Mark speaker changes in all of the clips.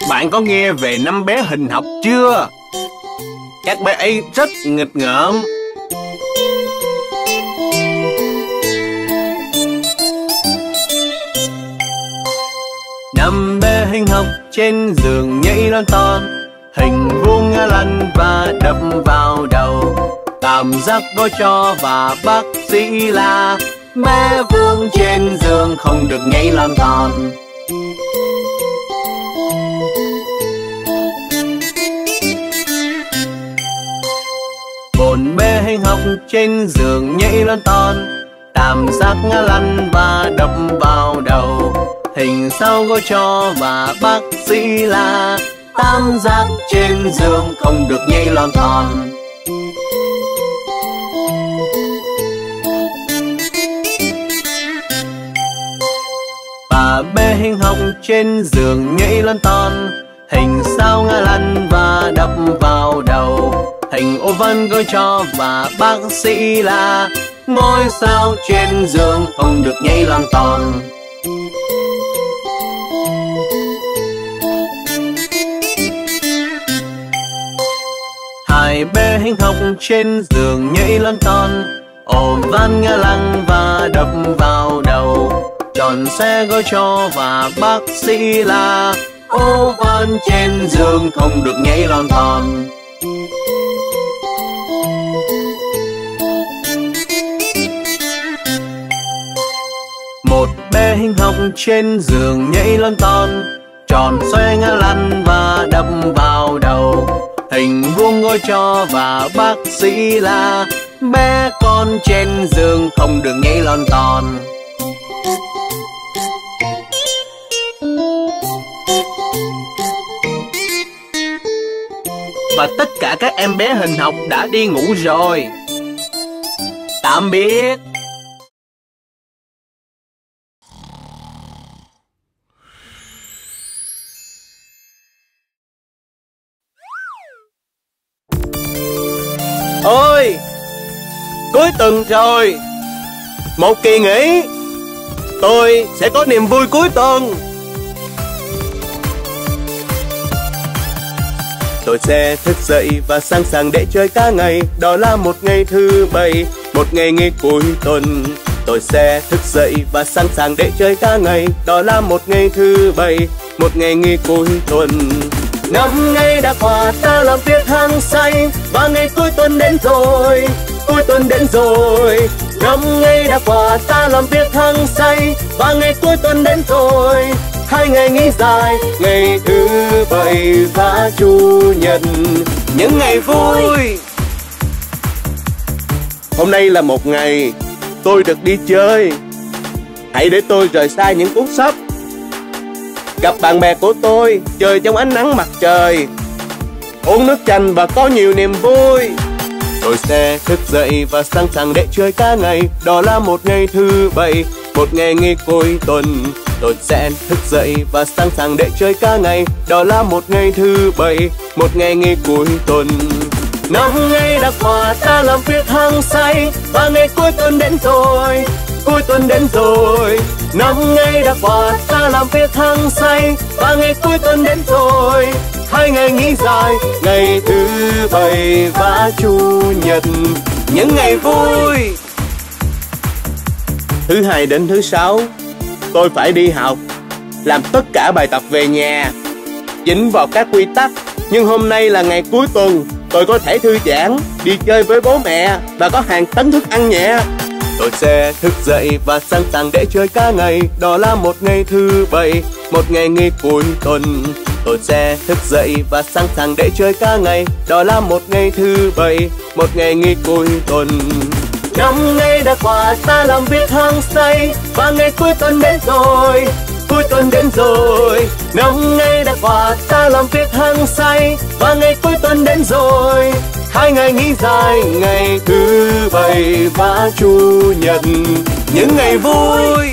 Speaker 1: Bạn có nghe về 5 bé hình học chưa? Các bé ấy rất nghịch ngợm. Năm bé hình học trên giường nhảy lon ton, hình vuông ngã lăn và đập vào đầu. Cảm giác có cho và bác sĩ là bé vuông trên giường không được nhảy lon ton. Bốn bé hình học trên giường nhảy lon ton, cảm giác ngã lăn và đập vào đầu. Hình sao có cho và bác sĩ là tam giác trên giường không được nhảy lon ton. Ba bé hình học trên giường nhảy lon ton, hình sao ngã lăn và đập vào đầu. Hình oval có cho và bác sĩ là ngôi sao trên giường không được nhảy lon ton. Hai bé hình học trên giường nhảy lon ton, oval ngã lăn và đập vào đầu. Tròn xe gói cho và bác sĩ là oval trên giường không được nhảy lon ton. Một bé hình học trên giường nhảy lon ton, tròn xoay ngã lăn và đập vào đầu. Hình vuông gói cho và bác sĩ là bé con trên giường không được nhảy lon ton. Và tất cả các em bé hình học đã đi ngủ rồi. Tạm biệt. Ôi, cuối tuần rồi, một kỳ nghỉ, tôi sẽ có niềm vui cuối tuần. Tôi sẽ thức dậy và sẵn sàng để chơi cả ngày. Đó là một ngày thứ bảy, một ngày nghỉ cuối tuần. Tôi sẽ thức dậy và sẵn sàng để chơi cả ngày. Đó là một ngày thứ bảy, một ngày nghỉ cuối tuần. 5 ngày đã qua ta làm việc hăng say, và ngày cuối tuần đến rồi, cuối tuần đến rồi. 5 ngày đã qua ta làm việc hăng say, và ngày cuối tuần đến rồi. 2 ngày nghỉ dài, ngày thứ bảy và chủ nhật, những ngày vui. Hôm nay là một ngày tôi được đi chơi. Hãy để tôi rời xa những cuốn sách, gặp bạn bè của tôi, chơi trong ánh nắng mặt trời, uống nước chanh và có nhiều niềm vui. Tôi sẽ thức dậy và sẵn sàng để chơi cả ngày. Đó là một ngày thứ bảy, một ngày nghỉ cuối tuần. Tôi sẽ thức dậy và sẵn sàng để chơi cả ngày. Đó là một ngày thứ bảy, một ngày nghỉ cuối tuần. 5 ngày đã qua ta làm việc hăng say, và ngày cuối tuần đến rồi, cuối tuần đến rồi. 5 ngày đã qua ta làm việc hăng say, và ngày cuối tuần đến rồi. 2 ngày nghỉ dài, ngày thứ bảy và chủ nhật, những ngày vui. Thứ hai đến thứ sáu tôi phải đi học, làm tất cả bài tập về nhà, dính vào các quy tắc. Nhưng hôm nay là ngày cuối tuần, tôi có thể thư giãn, đi chơi với bố mẹ và có hàng tấn thức ăn nhẹ. Tôi sẽ thức dậy và sẵn sàng để chơi cả ngày. Đó là một ngày thứ bảy, một ngày nghỉ cuối tuần. Tôi sẽ thức dậy và sẵn sàng để chơi cả ngày. Đó là một ngày thứ bảy, một ngày nghỉ cuối tuần. 5 ngày đã qua ta làm việc hăng say, và ngày cuối tuần đến rồi, cuối tuần đến rồi. 5 ngày đã qua ta làm việc hăng say, và ngày cuối tuần đến rồi. 2 ngày nghỉ dài, ngày thứ bảy và chủ nhật, những ngày vui.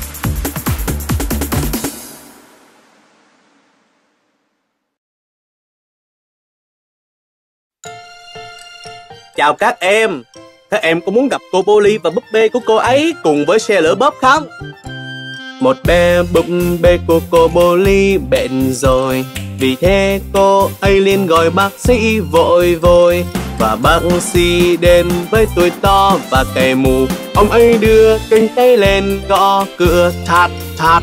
Speaker 1: Chào các em có muốn gặp cô Polly và búp bê của cô ấy cùng với xe lửa bóp không? Một bé búp bê của cô Polly bệnh rồi, vì thế cô ấy liền gọi bác sĩ vội vội. Và bác sĩ đến với tuổi to và cày mù. Ông ấy đưa cánh tay lên gõ cửa thát thát.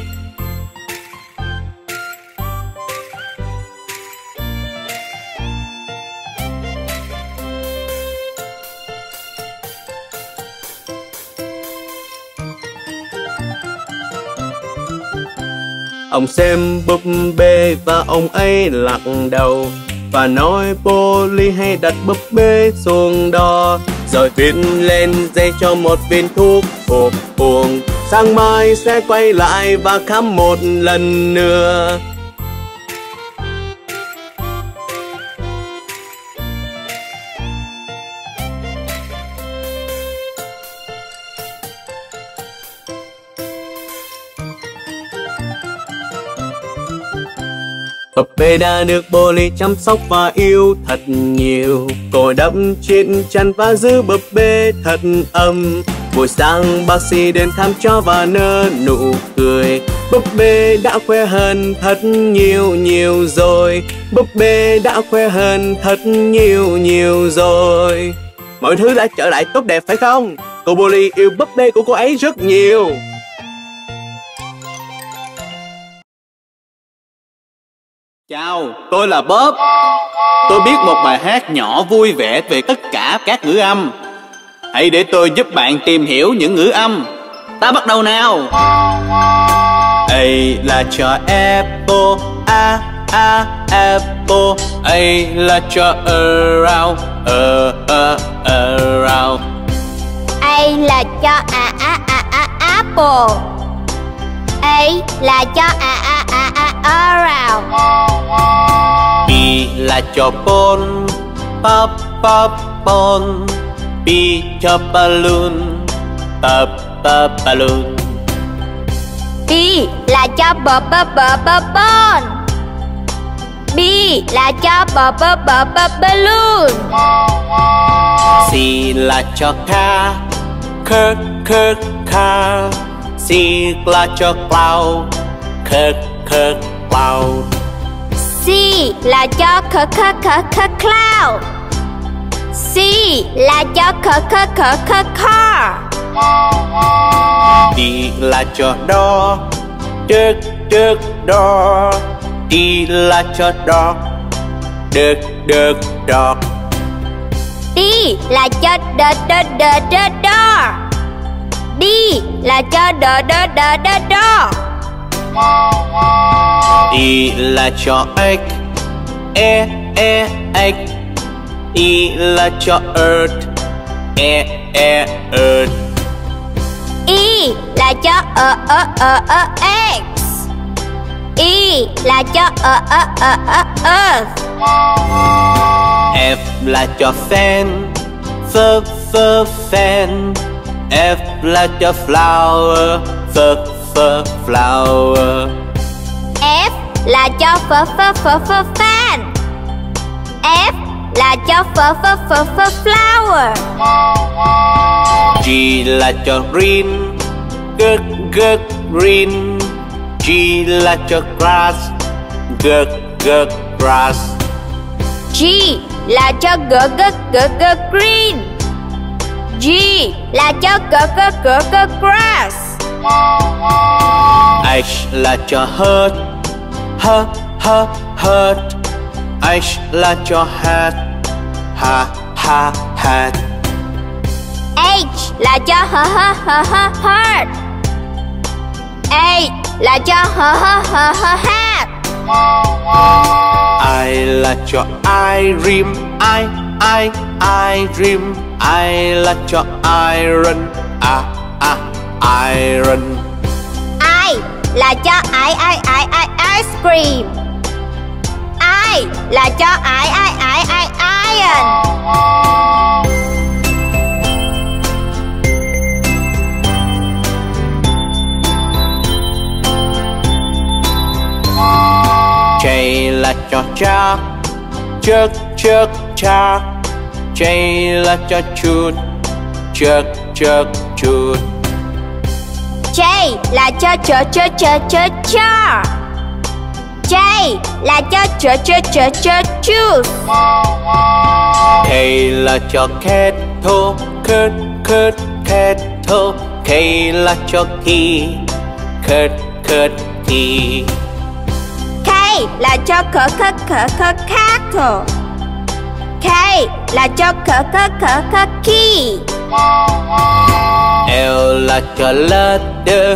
Speaker 1: Ông xem búp bê và ông ấy lắc đầu và nói Polly hãy đặt búp bê xuống đó, rồi viết lên giấy cho một viên thuốc hộp uống. Sáng mai sẽ quay lại và khám một lần nữa. Búp bê đã được Polly chăm sóc và yêu thật nhiều. Cô đắp trên chăn và giữ búp bê thật ấm. Buổi sáng bác sĩ đến thăm cho và nở nụ cười. Búp bê đã khỏe hơn thật nhiều rồi. Búp bê đã khỏe hơn thật nhiều rồi. Mọi thứ đã trở lại tốt đẹp phải không? Cô Polly yêu búp bê của cô ấy rất nhiều.
Speaker 2: Chào, tôi là Bob. Tôi biết một bài hát nhỏ vui vẻ về tất cả các ngữ âm. Hãy để tôi giúp bạn tìm hiểu những ngữ âm. Ta bắt đầu nào. A là cho apple, apple. A là cho around, around.
Speaker 3: A là cho apple. A là cho around.
Speaker 2: B là cho ball, ball. B cho balloon, balloon.
Speaker 3: B là cho ball. B là cho balloon.
Speaker 2: C là cho car, car. C là cho cloud, cloud.
Speaker 3: C là cho cloud. C là cho car.
Speaker 2: D là cho door, door. D là cho dog, dog.
Speaker 3: D là cho door. D là cho door.
Speaker 2: E là cho egg, egg. E là cho earth, earth.
Speaker 3: E là cho eggs. E là cho earth.
Speaker 2: F là cho fan, fan. F là cho flower, flower.
Speaker 3: F là cho fan. F là cho flower.
Speaker 2: G là cho green, green. G là cho grass, grass.
Speaker 3: G là cho green. G là cho grass.
Speaker 2: H là cho hurt, hurt. H là cho hat, hat.
Speaker 3: H là cho heart. H là cho hat.
Speaker 2: I là cho iron, iron. I là cho iron, iron.
Speaker 3: I là cho ice cream. I là cho iron.
Speaker 2: J là cho chalk, chalk. J là cho chute, chute.
Speaker 3: J là cho cho. J là cho juice.
Speaker 1: K là cho kettle, kettle. K là cho key, key.
Speaker 3: K là cho cattle. K là cho key.
Speaker 1: L là cho ladder,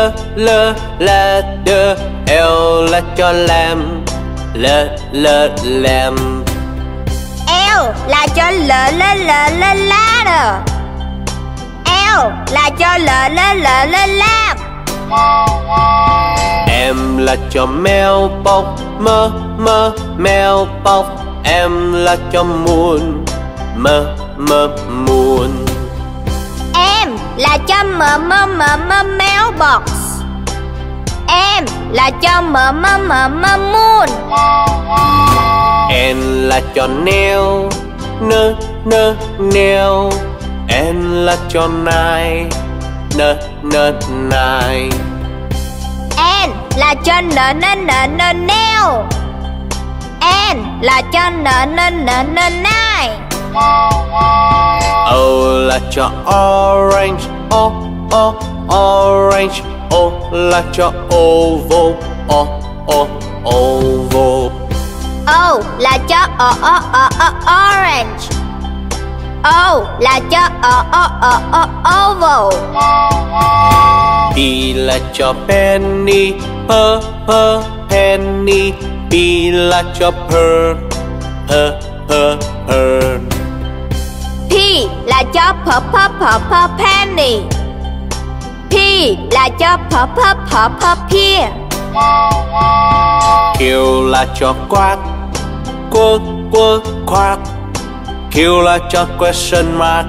Speaker 1: ladder. L là cho lamb, lamb.
Speaker 3: L là cho ladder. L là cho lamb.
Speaker 1: M là cho mailbox, mailbox. M là cho moon, moon.
Speaker 3: M là cho mailbox. M là cho moon.
Speaker 1: N là cho nail, nail. N là cho nine, nine.
Speaker 3: N là cho nail. N là cho nine.
Speaker 1: O là cho orange, orange. O là cho oval, oval.
Speaker 3: O là cho orange. O là cho oval.
Speaker 1: P là cho penny, penny. P là cho pearl, pearl.
Speaker 3: P là cho penny. P là cho pear.
Speaker 1: Q là cho quack, quack. Q là cho question mark,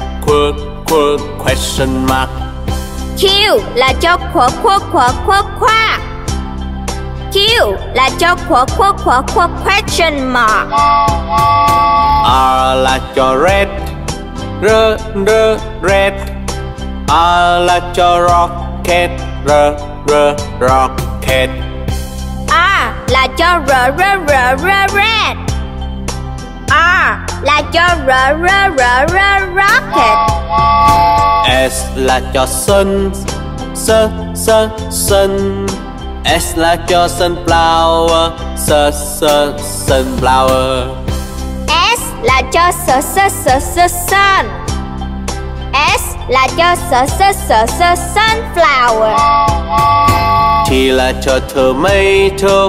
Speaker 1: question mark.
Speaker 3: Q là cho khoa. Q là cho question mark.
Speaker 1: R là cho red, red. R là cho rocket, rocket.
Speaker 3: R là cho red. R là cho rocket.
Speaker 1: S là cho sun, sun. S là cho sunflower, sunflower.
Speaker 3: S là cho sun. S là cho sunflower.
Speaker 1: T là cho tomato,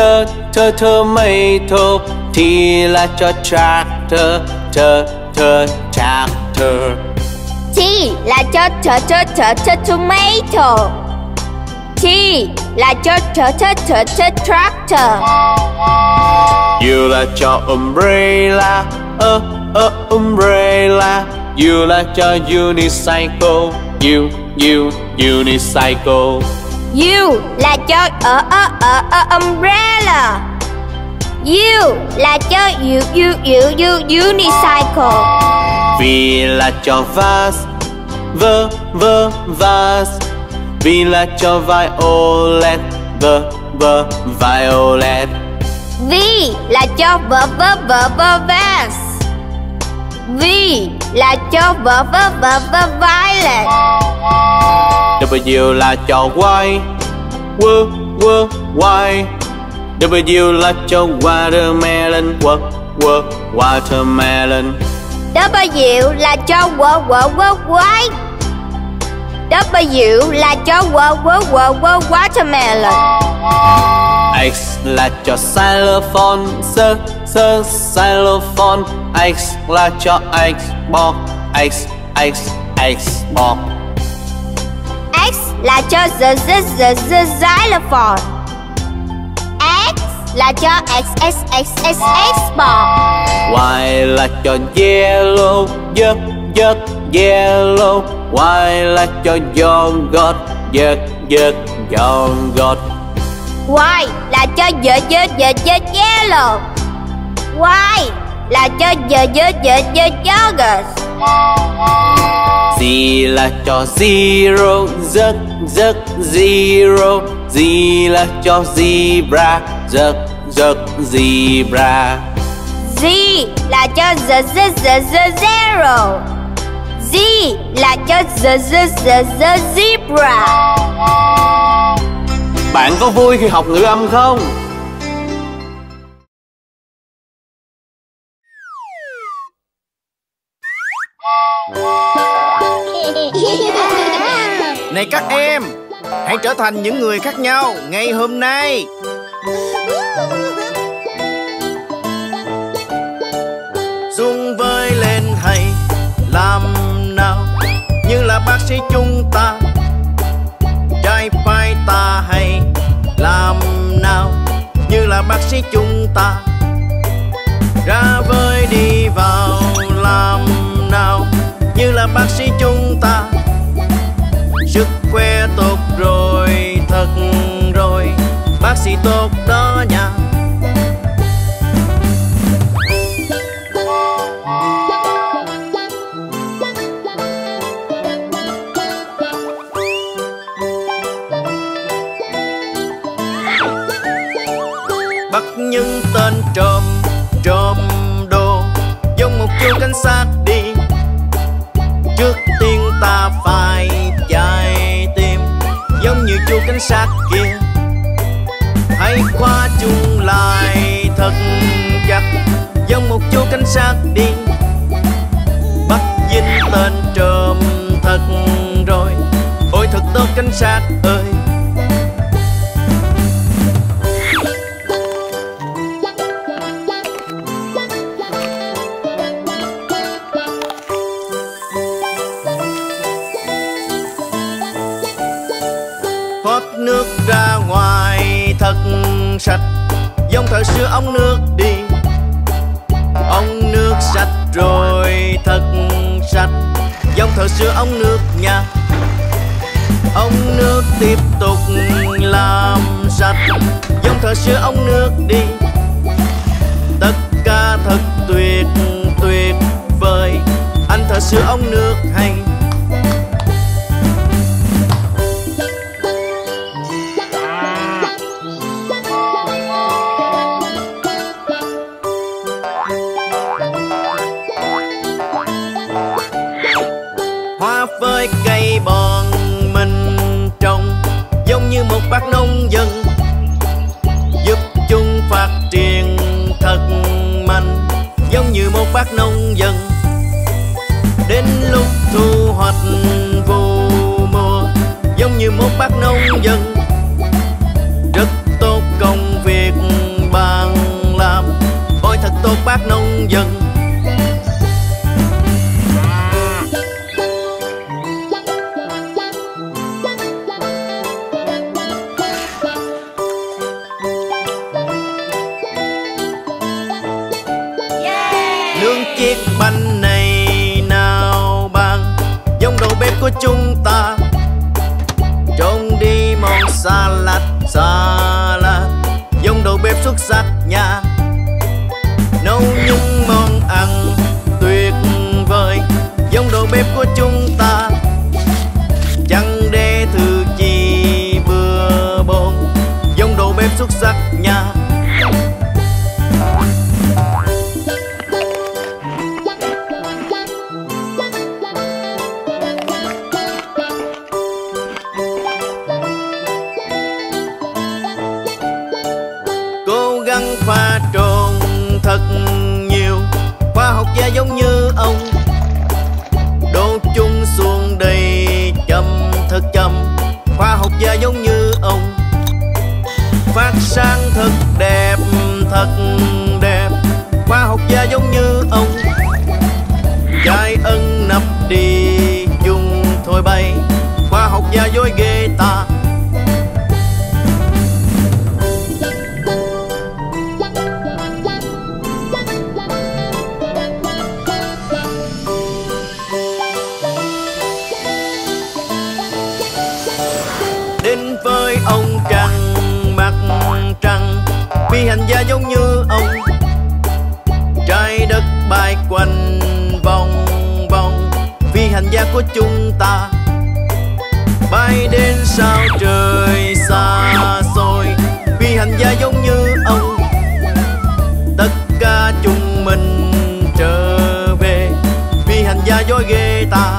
Speaker 1: tomato. T là cho tractor, tractor.
Speaker 3: T là cho tomato. T là cho tractor.
Speaker 1: U là cho umbrella, umbrella. U là cho unicycle, unicycle.
Speaker 3: U là cho umbrella. U là cho unicycle.
Speaker 1: V là cho vase, vase. V là cho violet, violet.
Speaker 3: V là cho vase. V là cho violet.
Speaker 1: W là cho y, y. W là cho watermelon, watermelon.
Speaker 3: W là cho white. W là cho watermelon.
Speaker 1: X là cho xylophone, xylophone. X là cho Xbox, Xbox.
Speaker 3: X là cho xylophone. X là cho Xbox.
Speaker 1: Y là cho yellow, yellow. Y là cho yogurt, yogurt.
Speaker 3: Y là cho yellow. Y là cho yogurt.
Speaker 1: Z
Speaker 2: Z là cho zero, rất rất zero. Z là cho zebra, rất rất zebra.
Speaker 3: Z là cho zero. Z là cho zebra.
Speaker 2: Bạn có vui khi học ngữ âm không?
Speaker 4: Này các em, hãy trở thành những người khác nhau ngay hôm nay. Xuông vơi lên hay làm nào như là bác sĩ chúng ta. Trái phải ta hay làm nào như là bác sĩ chúng ta. Ra vơi đi vào làm nào như là bác sĩ chúng ta. Sức khỏe tốt rồi, thật rồi, bác sĩ tốt đó nha. Bắt những tên trộm đồ giống một chú cảnh sát đi. Trước tiên ta phải chạy tìm giống như chú cảnh sát kia. Hãy khóa chúng lại thật chặt giống một chú cảnh sát đi. Bắt dính tên trộm thật rồi, ôi thật tốt cảnh sát ơi. Thoát nước ra ngoài thật sạch giống thợ sửa ống nước đi. Ống nước sạch rồi thật sạch giống thợ sửa ống nước nha. Ống nước tiếp tục làm sạch giống thợ sửa ống nước đi. Tất cả thật tuyệt tuyệt vời, anh thợ sửa ống nước hay. Hoa với cây bọn mình trồng giống như một bác nông dân, giúp chúng phát triển thật mạnh giống như một bác nông dân. Đến lúc thu hoạch vụ mùa giống như một bác nông dân. Rất tốt công việc bạn làm, ôi thật tốt bác nông dân. Nướng chiếc bánh này nào bạn giống đầu bếp của chúng ta. Trộn đi món salad giống đầu bếp xuất sắc nha. Nấu những món ăn tuyệt vời giống đầu bếp của chúng ta. Chẳng để thứ chi bừa bộn giống đầu bếp xuất sắc nha. Cố gắng pha trộn thật nhiều, khoa học gia giống như ông. Đổ chung xuống đây chậm thật chậm, khoa học gia giống như ông. Phát sáng thật đẹp, khoa học gia giống như ông. Trái ân nắp đi chung thôi bay, khoa học gia dối ghê ta. Đến với ông trăng mặt trăng, phi hành gia giống như ông. Trái đất bay quanh vòng vòng, phi hành gia của chúng ta bay đến sao trời xa xôi. Phi hành gia giống như ông, tất cả chúng mình trở về. Phi hành gia dối ghê ta.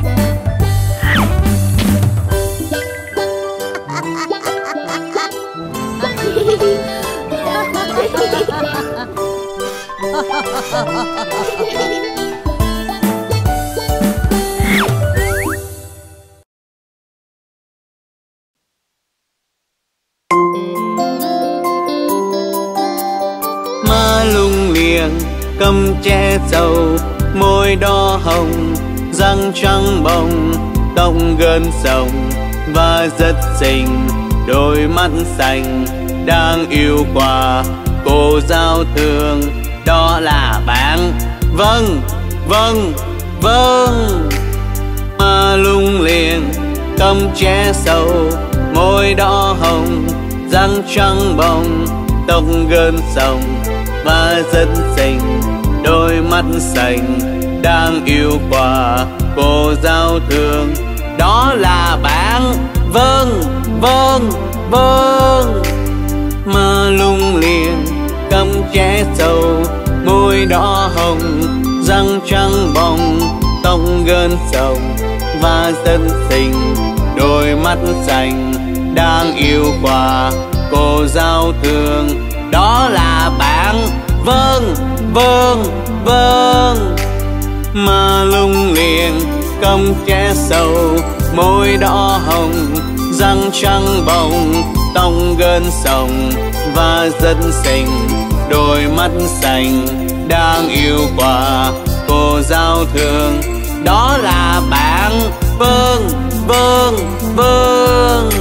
Speaker 2: Má lung liềng cầm che dầu, môi đỏ hồng, răng trắng bồng, tóc gần rồng và rất xinh. Đôi mắt xanh đang yêu quà cô giao thương, đó là bạn. Vâng, vâng, vâng. Má lung liềng cầm che sầu, môi đỏ hồng, răng trắng bồng, tóc gần rồng và rất xinh. Đôi mắt xanh đang yêu quà cô giao thương, đó là bạn. Vâng, vâng, vâng. Má lung liềng cầm che sầu, môi đỏ hồng, răng trắng bồng, tóc gần rồng và rất xinh. Đôi mắt xanh đang yêu quà cô giao thương, đó là bạn. Vâng, vâng, vâng. Má lung liềng cầm che sầu, môi đỏ hồng, răng trắng bồng, tóc gần rồng và rất xinh. Đôi mắt xanh đang yêu quà cô giao thương, đó là bạn. Vâng, vâng, vâng.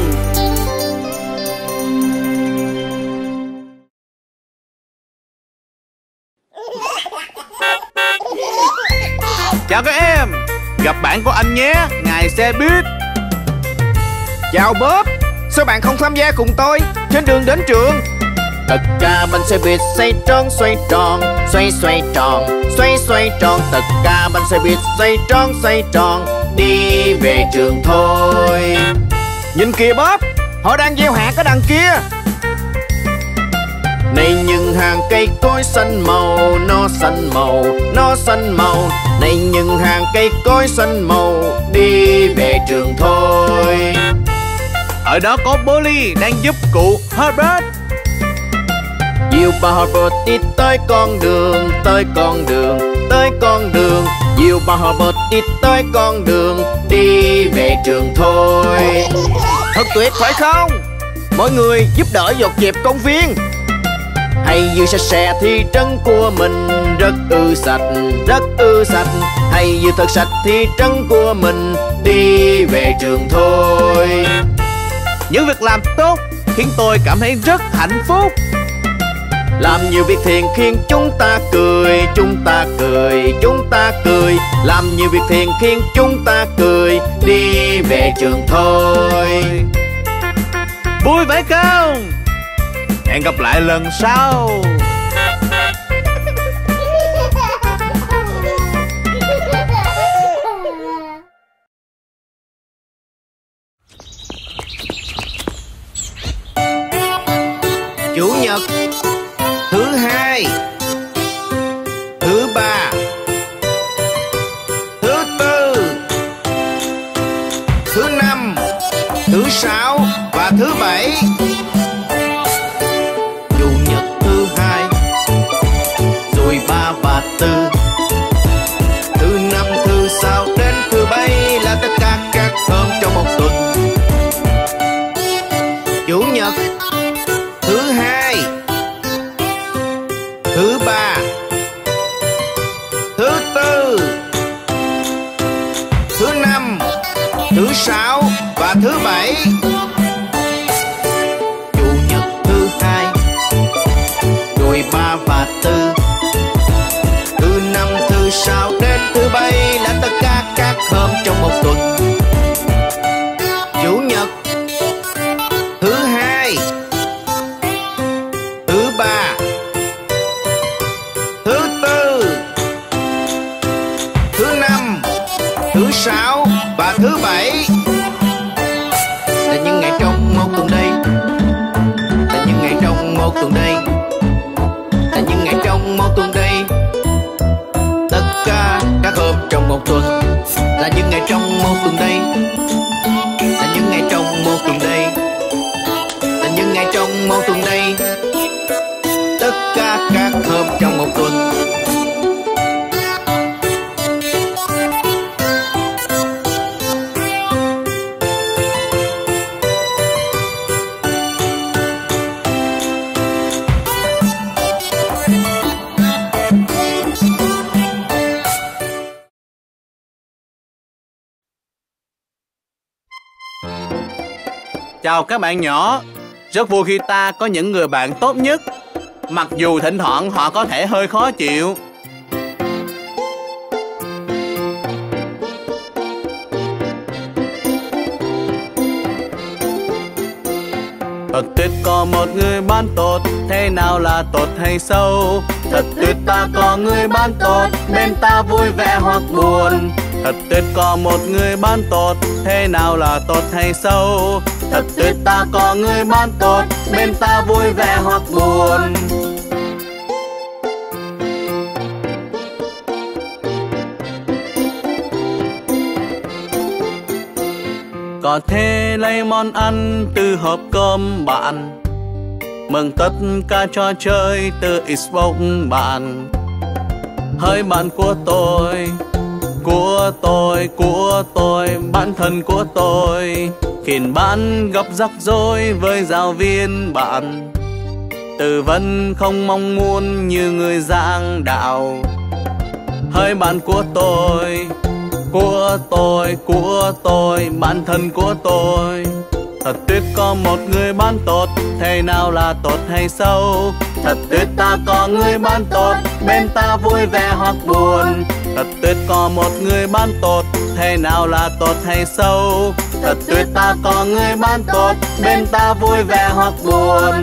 Speaker 5: Chào các em, gặp bạn của anh nhé, ngài xe buýt.
Speaker 6: Chào Bob, sao bạn không tham gia cùng tôi trên đường đến trường?
Speaker 4: Tất cả bánh xe buýt xoay tròn, xoay tròn, xoay xoay tròn, xoay xoay tròn. Tất cả bánh xe buýt xoay tròn, đi về trường thôi.
Speaker 6: Nhìn kìa Bob, họ đang gieo hạt ở đằng kia.
Speaker 4: Này những hàng cây cối xanh màu, nó xanh màu, nó xanh màu. Này những hàng cây cối xanh màu, đi về trường thôi.
Speaker 5: Ở đó có Polly đang giúp cụ Herbert.
Speaker 4: Dìu bà Herbert đi tới con đường, tới con đường, tới con đường. Dìu bà Herbert đi tới con đường, đi về trường thôi.
Speaker 6: Thật tuyệt phải không? Mọi người giúp đỡ dọn dẹp công viên.
Speaker 4: Hãy giữ sạch sẽ thị trấn của mình rất sạch, rất sạch. Hãy giữ thật sạch thị trấn của mình, đi về trường thôi.
Speaker 5: Những việc làm tốt khiến tôi cảm thấy rất hạnh phúc.
Speaker 4: Làm nhiều việc thiện khiến chúng ta cười, chúng ta cười, chúng ta cười. Làm nhiều việc thiện khiến chúng ta cười, đi về trường thôi.
Speaker 5: Vui phải không? Hẹn gặp lại lần sau.
Speaker 6: Chủ nhật, thứ hai, thứ ba, thứ tư, thứ năm, thứ sáu và thứ bảy.
Speaker 4: Chủ nhật, thứ hai, rồi ba và tư. Thứ năm, thứ sáu đến thứ bảy là tất cả các hôm trong một tuần.
Speaker 6: Chủ nhật, thứ hai, thứ ba, thứ tư, thứ năm, thứ sáu và thứ bảy. 6 và thứ 7
Speaker 4: là những ngày trong một tuần đây, là những ngày trong một tuần đây, là những ngày trong một tuần đây. Tất cả các hôm trong một tuần là những ngày trong một tuần đây, là những ngày trong một tuần đây, là những ngày trong một tuần đây. Tất cả các hôm trong một tuần.
Speaker 2: Chào các bạn nhỏ. Rất vui khi ta có những người bạn tốt nhất, mặc dù thỉnh thoảng họ có thể hơi khó chịu. Thật tuyệt có một người bạn tốt, thế nào là tốt hay xấu? Thật tuyệt ta có người bạn tốt, bên ta vui vẻ hoặc buồn. Thật tuyệt có một người bạn tốt, thế nào là tốt hay xấu? Thật tuyệt ta có người bạn tốt, bên ta vui vẻ hoặc buồn. Có thể lấy món ăn từ hộp cơm bạn, mừng tất cả trò chơi từ Xbox bạn. Hỡi bạn của tôi, của tôi, của tôi, bạn thân của tôi, khiến bạn gặp rắc rối với giáo viên bạn, tư vấn không mong muốn như người giảng đạo. Hỡi bạn của tôi, của tôi, của tôi, bạn thân của tôi, thật tuyệt có một người bạn tốt, thế nào là tốt hay xấu? Thật tuyệt ta có người bạn tốt, bên ta vui vẻ hoặc buồn. Thật tuyệt có một người bạn tốt, thế nào là tốt hay xấu? Thật tuyệt ta có người bạn tốt, bên ta vui vẻ hoặc buồn.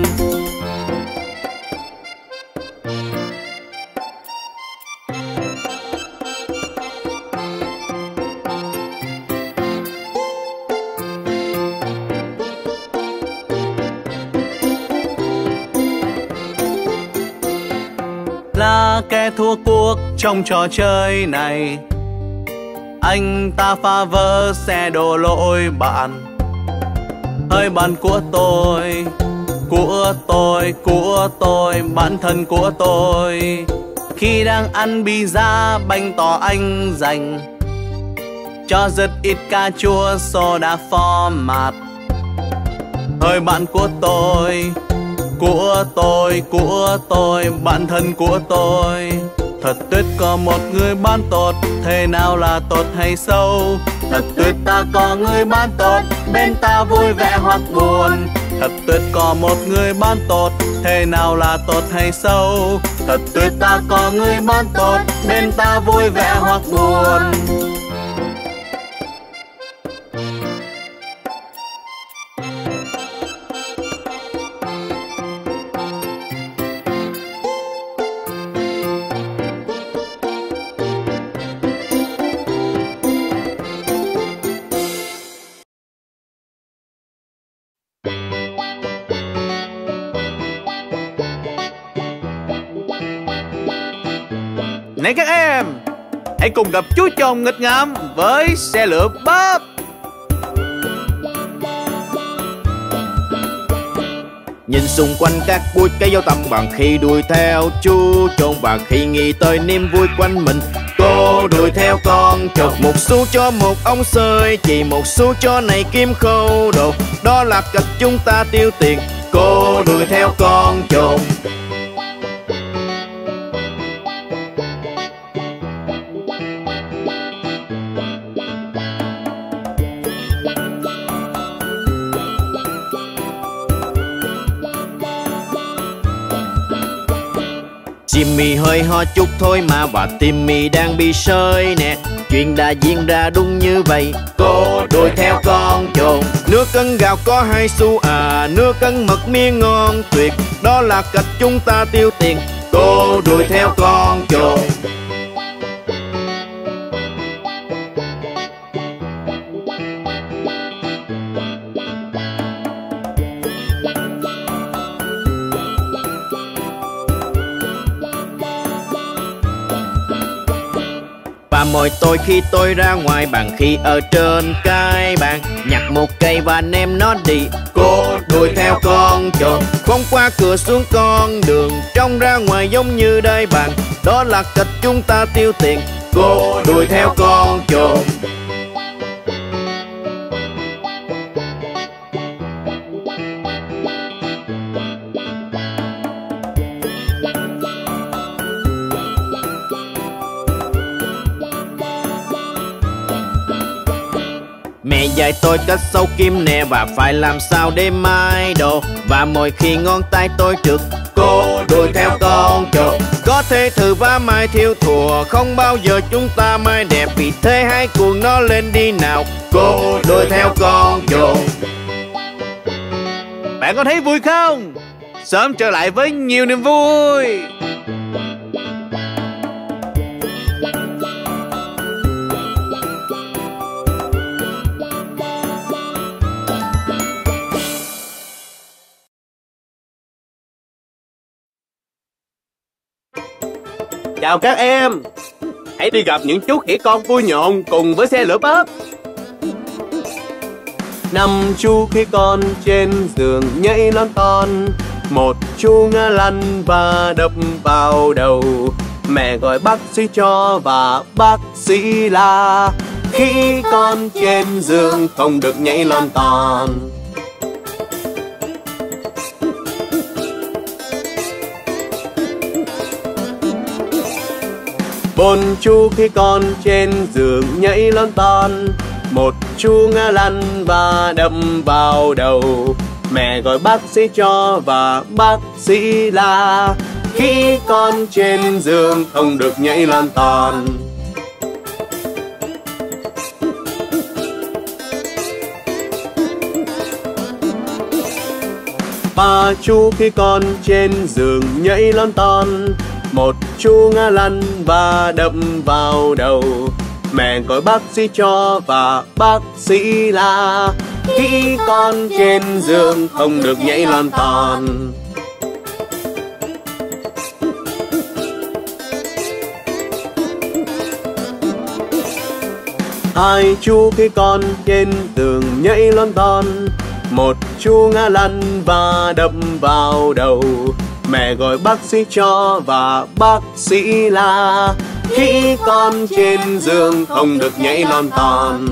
Speaker 2: Là kẻ thua cuộc trong trò chơi này, anh ta phá vỡ xe đổ lỗi bạn. Hỡi bạn của tôi, của tôi, của tôi, bạn thân của tôi, khi đang ăn pizza bánh tỏ anh dành cho rất ít cà chua soda format. Hỡi bạn của tôi, của tôi, của tôi, bạn thân của tôi, thật tuyệt có một người bạn tốt, thế nào là tốt hay xấu? Thật tuyệt ta có người bạn tốt, bên ta vui vẻ hoặc buồn. Thật tuyệt có một người bạn tốt, thế nào là tốt hay xấu? Thật tuyệt ta có người bạn tốt, bên ta vui vẻ hoặc buồn. Này các em, hãy cùng gặp chú chồng nghịch ngợm với xe lửa Bob.
Speaker 4: Nhìn xung quanh các bụi cây dâu tằm bằng khi đuổi theo chú chồn, và khi nghĩ tới niềm vui quanh mình, cô đuổi theo con chồn. Một xu cho một ông sơi, chỉ một xu cho này kim khâu đồ, đó là cách chúng ta tiêu tiền. Cô đuổi theo con chồn. Jimmy hơi ho chút thôi mà, và Timmy đang bị sơi nè. Chuyện đã diễn ra đúng như vậy, cô đuổi theo con chồn. Nửa cân gạo có 2 xu à, nửa cân mật miếng ngon tuyệt, đó là cách chúng ta tiêu tiền. Cô đuổi theo con chồn. Và mồi tôi khi tôi ra ngoài, bằng khi ở trên cái bàn. Nhặt một cây và ném nó đi, cô đuổi theo con trồn. Phóng qua cửa xuống con đường, trông ra ngoài giống như đai bàn. Đó là cách chúng ta tiêu tiền, cô đuổi theo con trồn. Mẹ dạy tôi cách sâu kim nè, và phải làm sao để mai đồ. Và mỗi khi ngón tay tôi trượt, cô đuổi theo con trồn. Có thể thử và mai thiếu thua, không bao giờ chúng ta mai đẹp. Vì thế hãy cuồng nó lên đi nào, cô đuổi theo con trồn.
Speaker 5: Bạn có thấy vui không? Sớm trở lại với nhiều niềm vui.
Speaker 1: Chào các em. Hãy đi gặp những chú khỉ con vui nhộn cùng với xe lửa bóp. 5 chú khỉ con trên giường nhảy lon ton. Một chú ngã lăn và đập vào đầu. Mẹ gọi bác sĩ cho và bác sĩ la khỉ con trên giường không được nhảy lon ton. 4 chú khỉ con trên giường nhảy lon ton. Một chú ngã lăn và đâm vào đầu. Mẹ gọi bác sĩ cho và bác sĩ la khỉ con trên giường không được nhảy lon ton. 3 chú khỉ con trên giường nhảy lon ton. Một chú ngã lăn và đâm vào đầu. Mẹ gọi bác sĩ cho và bác sĩ la khỉ con trên giường không được nhảy lon ton. 2 chú khỉ con trên giường nhảy lon ton. Một chú ngã lăn và đâm vào đầu. Mẹ gọi bác sĩ cho và bác sĩ la khỉ con trên giường không được nhảy lon ton.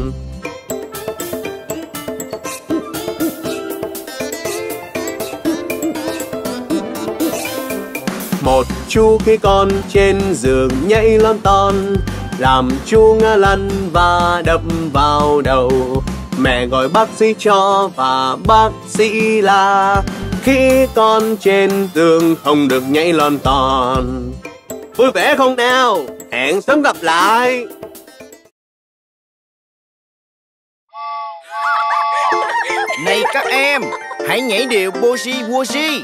Speaker 1: 1 chú khỉ con trên giường nhảy lon ton. Làm chú ngã lăn và đâm vào đầu. Mẹ gọi bác sĩ cho và bác sĩ la khỉ con trên giường không được nhảy lon ton. Vui vẻ không nào? Hẹn sớm gặp lại.
Speaker 4: Này các em, hãy nhảy điệu Boshi Woshi.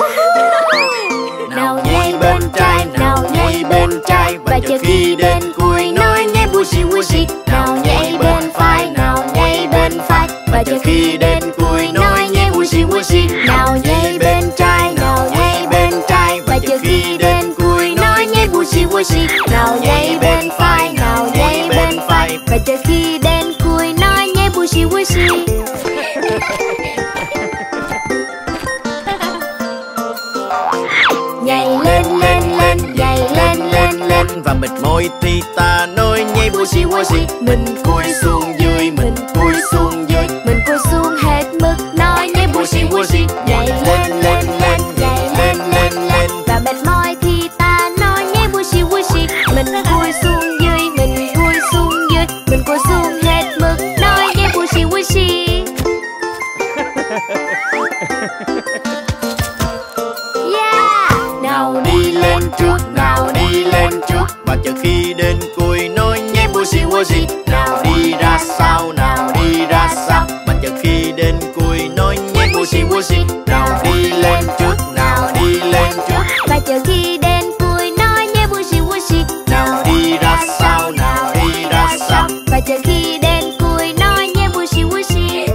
Speaker 3: Nào nhảy bên trái, nào nhảy bên trái, và chờ khi đến cuối nói nhảy Boshi Woshi. Nào nhảy bên phải, nào nhảy bên phải, và chờ khi đến cuối nói nhảy Boshi Woshi. Nào nhảy bên trái, nào nhảy bên trái, và chờ khi đến cuối nói nhảy Boshi Woshi. Nào nhảy bên phải, nào nhảy bên phải, và chờ khi đến cuối nói nhảy Boshi Woshi. Nhảy lên lên lên, nhảy lên lên lên,
Speaker 4: Và bịt môi thì ta nói nhảy Boshi Woshi.
Speaker 3: mình
Speaker 4: Cúi xuống dưới, mình cúi xuống dưới,
Speaker 3: mình cúi xuống hết mức nói nhảy Boshi Woshi. Nhảy lên lên lên, nhảy lên lên lên, và mệt mỏi thì ta nói nhảy Boshi Woshi. Mình cúi xuống dưới, mình cúi xuống dưới, mình cúi xuống hết mức nói nhảy Boshi Woshi. Yeah!
Speaker 4: nào đi lên trước, nào đi lên trước, và chờ khi đến cuối nói nhảy Boshi Woshi. Nào đi ra sau, nào đi ra sau, và chờ khi đến cuối nói nhảy Boshi Woshi. Nào đi lên trước, nào đi lên trước,
Speaker 3: Và chờ khi đến cuối nói nhảy Boshi Woshi.
Speaker 4: nào đi ra sau, nào đi ra sau.
Speaker 3: Và chờ khi đến cuối nói nhảy Boshi Woshi.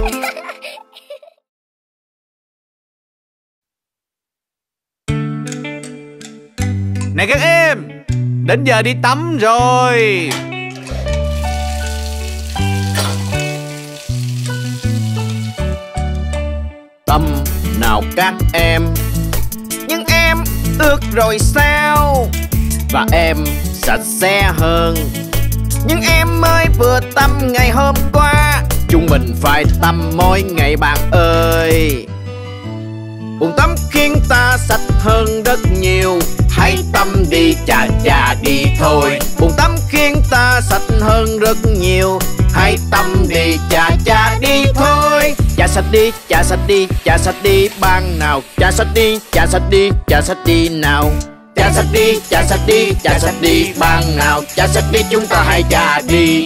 Speaker 5: Này các em, đến giờ đi tắm rồi.
Speaker 6: tâm nào các em. Nhưng em ướt rồi sao? Và em sạch sẽ hơn. Nhưng em mới vừa tắm ngày hôm qua. Chúng mình phải tắm mỗi ngày bạn ơi. Bồn tắm khiến ta sạch hơn rất nhiều. Hãy tắm đi chà chà đi thôi. Bồn tắm khiến ta sạch hơn rất nhiều. Hãy tắm đi chà chà đi thôi. Chà sạch đi, chà sạch đi, chà sạch đi bạn nào. Chà sạch đi, chà sạch đi, chà sạch đi nào. Chà sạch đi, chà sạch đi, chà sạch đi bạn nào. Chà sạch đi chúng ta hãy chà đi.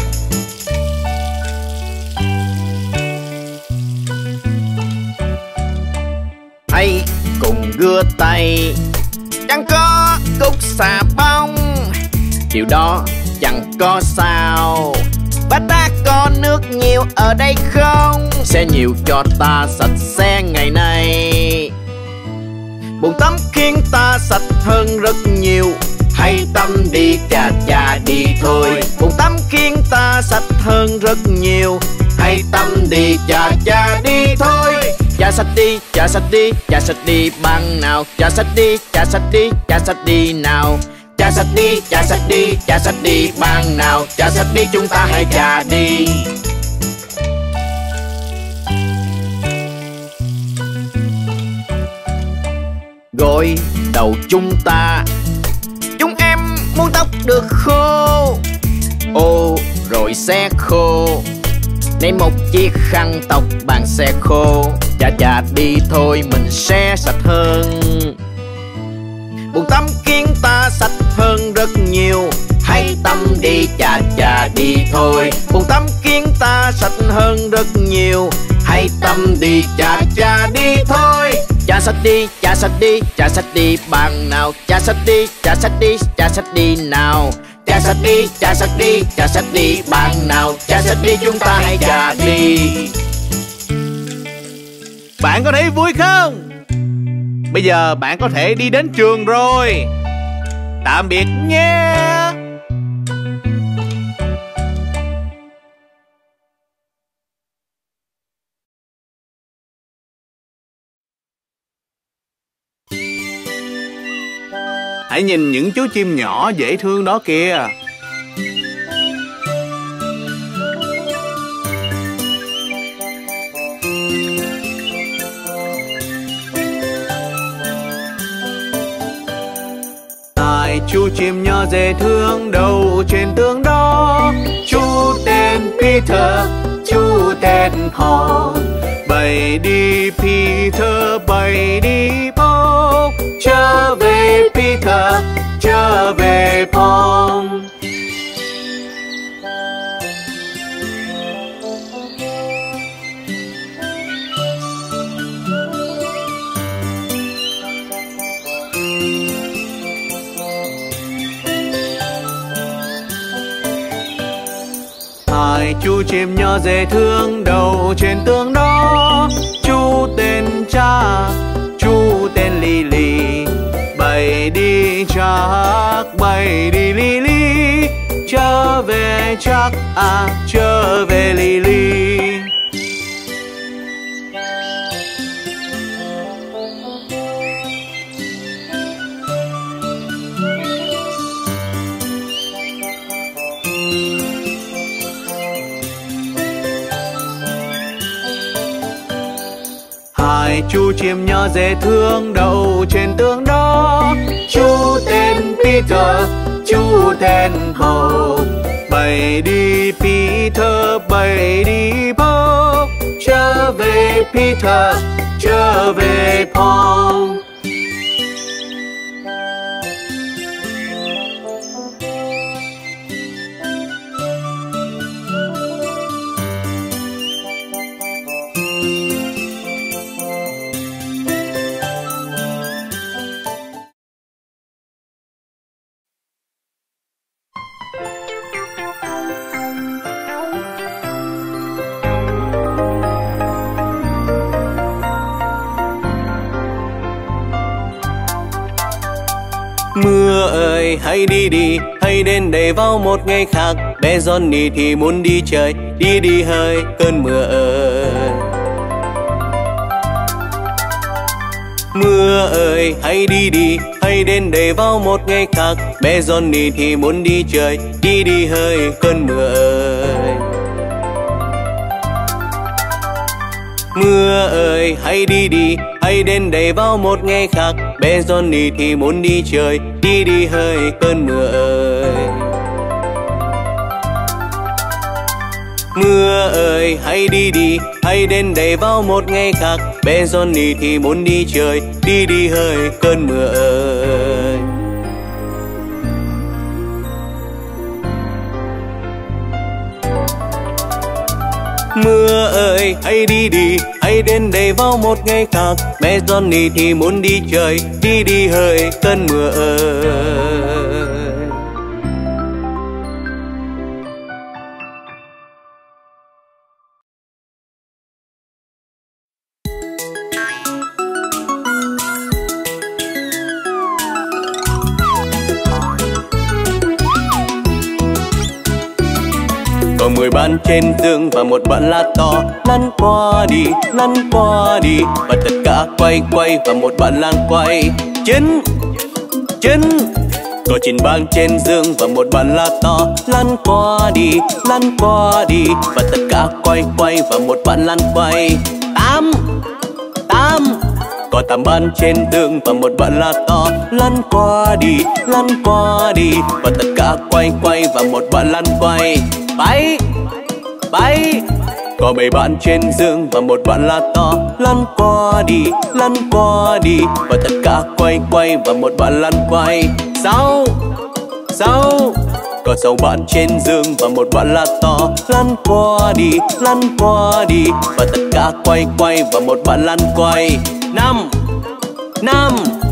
Speaker 6: Hãy cùng gưa tay. Chẳng có cục xà bông, điều đó chẳng có sao. Và ta có nước nhiều ở đây không? Sẽ nhiều cho ta sạch sẽ ngày nay. Bồn tắm khiến ta sạch hơn rất nhiều. Hãy tắm đi chà chà đi thôi. Bồn tắm khiến ta sạch hơn rất nhiều. Hãy tắm đi chà chà đi thôi. Chà sạch đi, chà sạch đi, chà sạch đi bạn nào. Chà sạch đi, chà sạch đi, chà sạch đi nào. Chà sạch đi, chà sạch đi, chà sạch đi bạn nào. Chà sạch đi chúng ta hãy chà đi. Gội đầu chúng ta. Chúng em muốn tóc được khô. Ô rồi sẽ khô. Lấy một chiếc khăn tóc bạn sẽ khô. Chà chà đi thôi mình sẽ sạch hơn. Bồn tắm khiến ta sạch hơn rất nhiều. Hãy tắm đi chà chà đi thôi. Bồn tắm khiến ta sạch hơn rất nhiều. Hãy tắm đi chà chà đi thôi. Chà sạch đi, chà sạch đi, chà sạch đi bạn nào. Chà sạch đi, chà sạch đi, chà sạch đi nào. Chà sạch đi, chà sạch đi, chà sạch đi bạn nào. Chà sạch đi chúng ta hãy chà đi.
Speaker 5: Bạn có thấy vui không? Bây giờ bạn có thể đi đến trường rồi. Tạm biệt nhé. Hãy nhìn những chú chim nhỏ dễ thương đó kìa. Tại chú chim nhỏ dễ thương đâu trên tường đó. Chú tên Peter, chú tên Paul. Bay đi Peter, bay đi Paul. Trở về Peter, trở về Paul. Hai chú chim nhỏ dễ thương đâu trên tường đó. Chú tên cha, chú tên Lily. Bay đi chắc, bay đi Lily. Trở về chắc, à trở về Lily. Hai chú chim nhỏ dễ thương đậu trên tường đó. Chú tên Peter, chú tên Paul. Bay đi Peter, bay đi Paul. Trở về Peter, trở về Paul.
Speaker 1: Mưa ơi hãy đi đi, hãy đến đây vào một ngày khác. Bé Johnny thì muốn đi chơi, đi đi hơi cơn mưa ơi. Mưa ơi hãy đi đi, hãy đến đây vào một ngày khác. Bé Johnny thì muốn đi chơi, đi đi hơi cơn mưa ơi. Mưa ơi hãy đi đi, hãy đến đây vào một ngày khác. Bé Johnny thì muốn đi chơi, đi đi hơi cơn mưa ơi. Mưa ơi hãy đi đi, hãy đến đây vào một ngày khác. Bé Johnny thì muốn đi chơi, đi đi hơi cơn mưa ơi. Mưa ơi hãy đi đi, hãy đến đây vào một ngày khác. Bé Johnny thì muốn đi chơi, đi đi hơi cơn mưa ơi. Có 10 bạn trên giường và một bạn la to, lăn qua đi, lăn qua đi. Và tất cả quay quay và một bạn lăn quay. Chân, chân. Có 9 bạn trên giường và một bạn la to, lăn qua đi, lăn qua đi. Và tất cả quay quay và một bạn lăn quay. 8, 8. Có 8 bạn trên giường và một bạn la to, lăn qua đi, lăn qua đi. Và tất cả quay quay và một bạn lăn quay. 7, 7. Có 7 bạn trên giường và một bạn la to, lăn qua đi, lăn qua đi. Và tất cả quay quay và một bạn lăn quay. 6, 6. Có 6 bạn trên giường và một bạn la to, lăn qua đi, lăn qua đi. Và tất cả quay quay và một bạn lăn quay. 5, 5.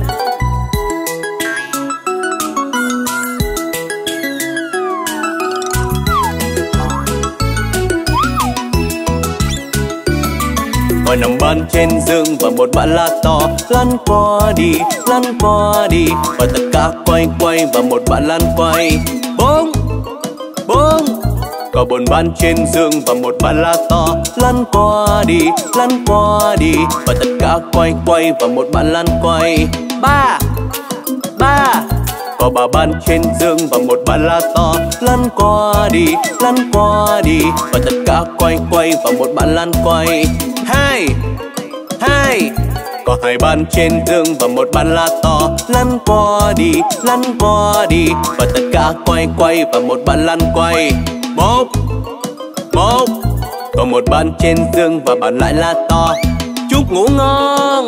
Speaker 1: Có 5 bạn trên giường và một bạn la to, lăn qua đi, lăn qua đi. Và tất cả quay quay và một bạn lăn quay. 4, 4. Có 4 bạn trên giường và một bạn la to, lăn qua đi, lăn qua đi. Và tất cả quay quay và một bạn lăn quay. 3, 3. Có 3 bạn trên giường và một bạn la to, lăn qua đi, lăn qua đi. Và tất cả quay quay và một bạn lăn quay. 2, 2. Có 2 bạn trên giường và một bạn la to, lăn qua đi, lăn qua đi. Và tất cả quay quay và một bạn lăn quay. 1, 1. Có 1 bạn trên giường và bạn lại la to, chúc ngủ ngon.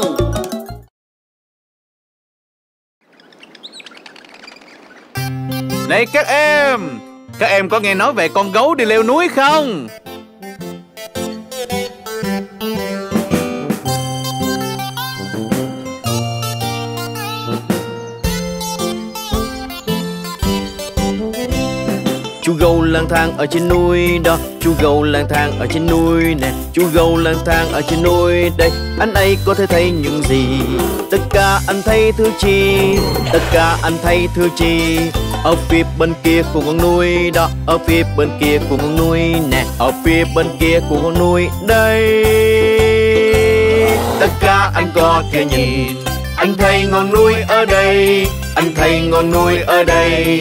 Speaker 5: Này các em có nghe nói về con gấu đi leo núi không?
Speaker 6: Chú gấu lang thang ở trên núi đó, chú gấu lang thang ở trên núi nè. Chú gấu lang thang ở trên núi đây, anh ấy có thể thấy những gì? Tất cả anh thấy thứ chi? Tất cả anh thấy thứ chi? Ở phía bên kia của con núi đó, ở phía bên kia của con núi nè. Ở phía bên kia của con núi đây. Tất cả anh có thể nhìn, anh thấy ngọn núi ở đây, anh thấy ngọn núi ở đây.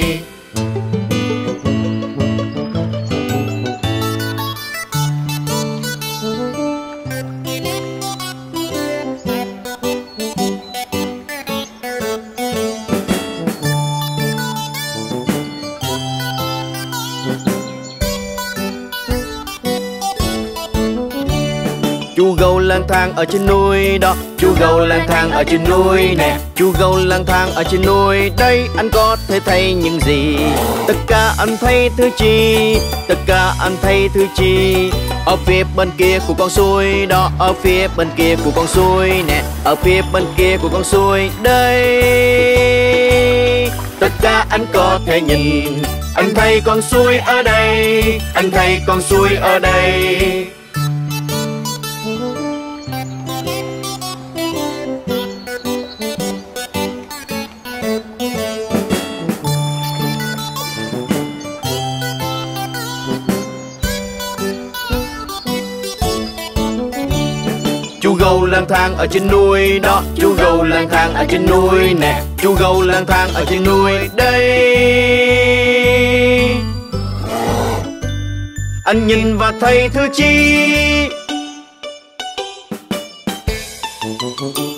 Speaker 6: Chú gấu lang thang ở trên núi đó, chú gấu lang thang ở trên núi nè. Chú gấu lang thang ở trên núi đây, anh có thể thấy những gì? Tất cả anh thấy thứ chi? Tất cả anh thấy thứ chi? Ở phía bên kia của con suối đó, ở phía bên kia của con suối nè. Ở phía bên kia của con suối đây. Tất cả anh có thể nhìn, anh thấy con suối ở đây, anh thấy con suối ở đây. gấu lang thang ở trên núi đó, chú gấu lang thang ở trên núi nè, chú gấu lang thang ở trên núi đây. Anh nhìn và thấy thứ chi?